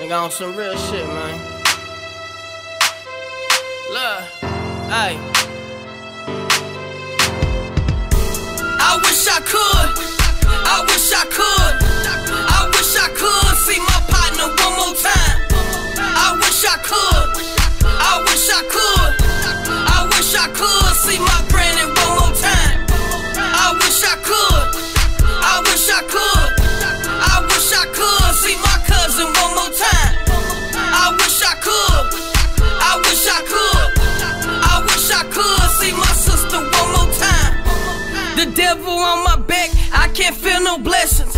Nigga on some real shit, man. Look, hey. I wish I could. I wish I could. I wish I could see my partner one more time. I wish I could. I wish I could. I wish I could see my granny one more time. I wish I could. I wish I could. I wish I could see my cousin one more time. I wish I could. I wish I could. I wish I could see my sister one more time. The devil on my back, I can't feel no blessings.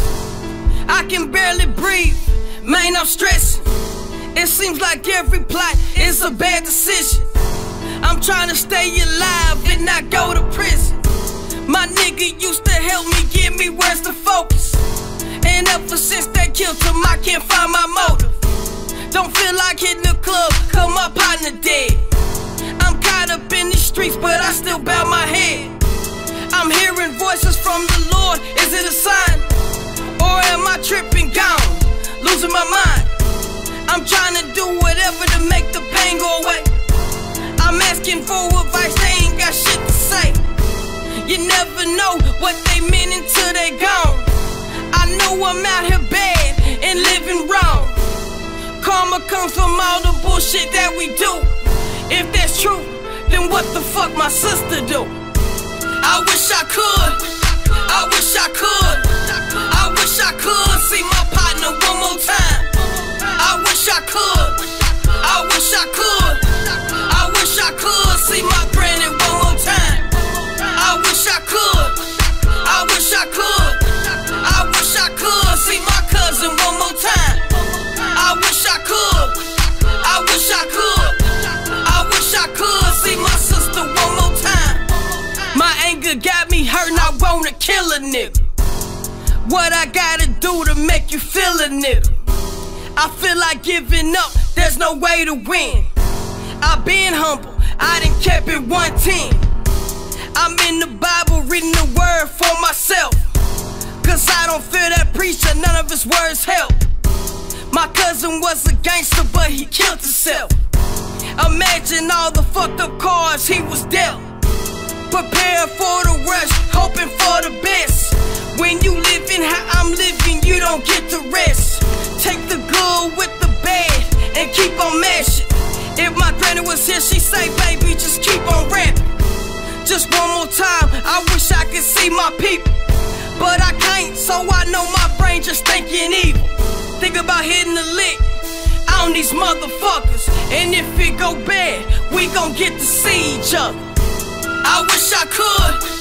I can barely breathe, man, I'm stressing. It seems like every plot is a bad decision. I'm trying to stay alive and not go to prison. My nigga used to help me, give me words to focus. And ever since they killed him, I can't find my motive. Don't feel like hitting the club, cause my partner dead. I'm caught up in these streets, but I still bow my head. I'm hearing voices from the Lord, is it a sign? Or am I tripping gone, losing my mind? I'm trying to do whatever to make the pain go away. I'm asking for advice, they ain't got shit to say. You never know what they mean until they gone. I know I'm out here bad and living wrong. Karma comes from all the bullshit that we do. If that's true, then what the fuck my sister do? I wish I could. I wish I could. I wish I could see my partner one more time. I wish I could. I wish I could. I wish I could see my granny one more time. I wish I could. I wish I could. I wish I could see my cousin one more time. I wish I could. I wish I could. I wish I could see my sister one more time. My anger got me hurt and I wanna kill a nigga. What I gotta do to make you feel a nigga? I feel like giving up, there's no way to win. I been humble, I done kept it 110. I'm in the Bible reading the word for myself, cause I don't feel that preacher, none of his words help. My cousin was a gangster but he killed himself. Imagine all the fucked up cards he was dealt. Prepare for the rush, hoping for the best. When you living how I'm living, you don't get to rest. Take the good with the bad and keep on mashing. If my granny was here, she'd say, baby, just keep on rapping. Just one more time, I wish I could see my people, but I can't, so I know my brain just thinking evil. Think about hitting the lick on these motherfuckers, and if it go bad, we gon' get to see each other. I wish I could.